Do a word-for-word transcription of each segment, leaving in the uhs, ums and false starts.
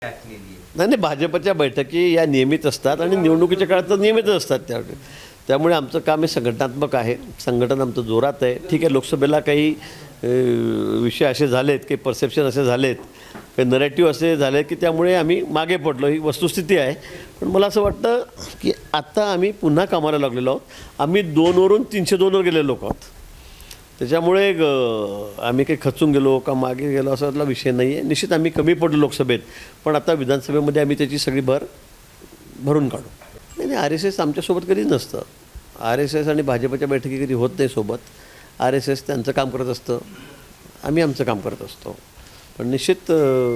नाही नाही, भाजपच्या बैठकी या नियमित असतात आणि निवडणुकीच्या काळात तर नियमितच असतात. त्या त्यामुळे आमचं काम हे संघटनात्मक आहे, संघटन आमचं जोरात आहे. ठीक आहे, लोकसभेला काही विषय असे झालेत, काही परसेप्शन असे झालेत, काही नरेटिव्ह असे झाले की त्यामुळे आम्ही मागे पडलो, ही वस्तुस्थिती आहे. पण मला असं वाटतं की आता आम्ही पुन्हा कामाला लागलेलो आहोत. आम्ही दोनवरून तीनशे दोनवर गेलेलो लोक आहोत. त्याच्यामुळे आम्ही काही खचून गेलो का मागे गेलो असातला विषय नाही आहे. निश्चित आम्ही कमी पडलो लोकसभेत, पण आता विधानसभेमध्ये आम्ही त्याची सगळी भर भरून काढू. नाही नाही, आर एस एस आमच्यासोबत कधीच नसतं. आर एस एस आणि भाजपच्या बैठकी कधी होत नाही सोबत. आर एस एस त्यांचं काम करत असतं, आम्ही आमचं काम करत असतो. पण निश्चित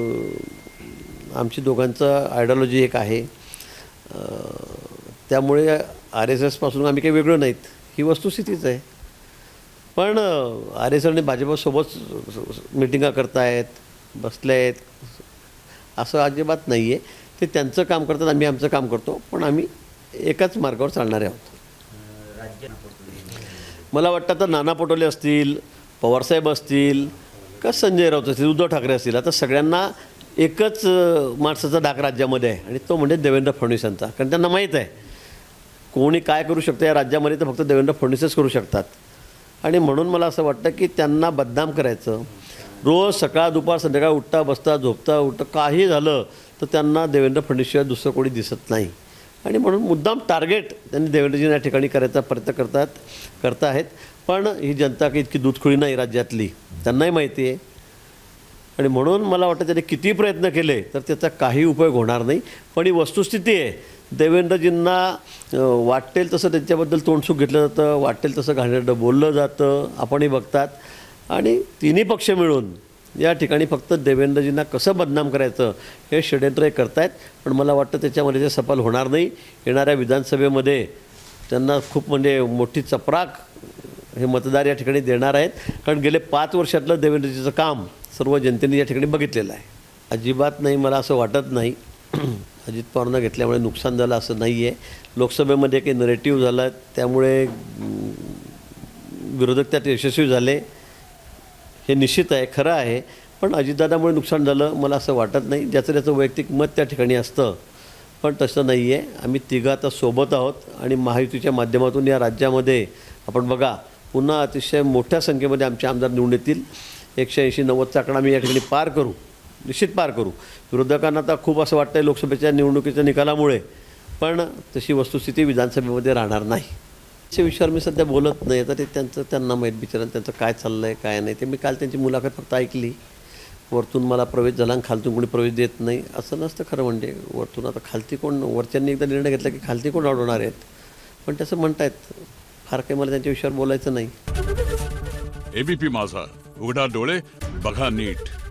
आमची दोघांचं आयडिओलॉजी एक आहे, त्यामुळे आर एस एसपासून आम्ही काही वेगळं नाहीत, ही वस्तुस्थितीच आहे. पण आर एस एस आणि भाजपसोबत मिटिंगा करतायत, बसले आहेत, असं अजिबात नाही आहे. ते त्यांचं काम करतात, आम्ही आमचं काम करतो, पण आम्ही एकाच मार्गावर चालणारे आहोत. मला वाटतं आता नाना पटोले असतील, पवारसाहेब असतील, का संजय राऊत असतील, उद्धव ठाकरे असतील, आता सगळ्यांना एकच माणसाचा डाक राज्यामध्ये आहे आणि तो म्हणजे देवेंद्र फडणवीसांचा. कारण त्यांना माहीत आहे कोणी काय करू शकतं या राज्यामध्ये, तर फक्त देवेंद्र फडणवीसच करू शकतात. आणि म्हणून मला असं वाटतं की त्यांना बदनाम करायचं, रोज सकाळ दुपार संध्याकाळ उठता बसता झोपता उठता काही झालं तर त्यांना देवेंद्र फडणवीसशिवाय दुसरं कोणी दिसत नाही. आणि म्हणून मुद्दाम टार्गेट त्यांनी देवेंद्रजींना या ठिकाणी करायचा प्रयत्न करतात करता आहेत. पण ही जनता काही इतकी दूधखोळी नाही राज्यातली, त्यांनाही माहिती आहे. आणि म्हणून मला वाटतं त्याने किती प्रयत्न केले तर त्याचा काही उपयोग होणार नाही. पण ही वस्तुस्थिती आहे, देवेंद्रजींना वाटेल तसं त्यांच्याबद्दल तोंडसुख घेतलं जातं, वाटेल तसं घाणेरडं बोललं जातं, आपणही बघतात. आणि तिन्ही पक्ष मिळून या ठिकाणी फक्त देवेंद्रजींना कसं बदनाम करायचं हे षड्यंत्र हे करतायत. पण मला वाटतं त्याच्यामध्ये ते सफल होणार नाही. येणाऱ्या विधानसभेमध्ये त्यांना खूप म्हणजे मोठी चपराक हे मतदार या ठिकाणी देणार आहेत. कारण गेले पाच वर्षातलं देवेंद्रजीचं काम सर्व जनतेने या ठिकाणी बघितलेलं आहे. अजिबात नाही, मला असं वाटत नाही अजित पवारांना घेतल्यामुळे नुकसान झालं असं नाही आहे. लोकसभेमध्ये काही नरेटिव्ह झालं त्यामुळे विरोधक त्यात यशस्वी झाले, हे निश्चित आहे, खरं आहे. पण अजितदादामुळे नुकसान झालं मला असं वाटत नाही. ज्याचं त्याचं वैयक्तिक मत त्या ठिकाणी असतं, पण तसं नाही आहे. आम्ही तिघं आता सोबत आहोत आणि महायुतीच्या माध्यमातून या राज्यामध्ये आपण बघा पुन्हा अतिशय मोठ्या संख्येमध्ये आमचे आमदार निवडून येतील. एकशे ऐंशी नव्वदचा आकडा आम्ही या ठिकाणी पार करू, निश्चित पार करू. विरोधकांना आता खूप असं वाटतं आहे लोकसभेच्या निवडणुकीच्या निकालामुळे, पण तशी वस्तुस्थिती विधानसभेमध्ये राहणार नाही. अशा विषयावर मी सध्या बोलत नाही. आता ते त्यांचं त्यांना माहीत बिचारांना त्यांचं काय चाललं आहे काय नाही ते. मी काल त्यांची मुलाखत फक्त ऐकली. वरतून मला प्रवेश झाला आणि खालतून कोणी प्रवेश देत नाही असं नसतं खरं. म्हणजे वरतून आता खालती कोण, वरच्यांनी एकदा निर्णय घेतला की खालती कोण अडवणार आहेत, पण तसं म्हणतायत. फार काही मला त्यांच्या विषयावर बोलायचं नाही. एबीपी माझा, उघडा डोळे बघा नीट.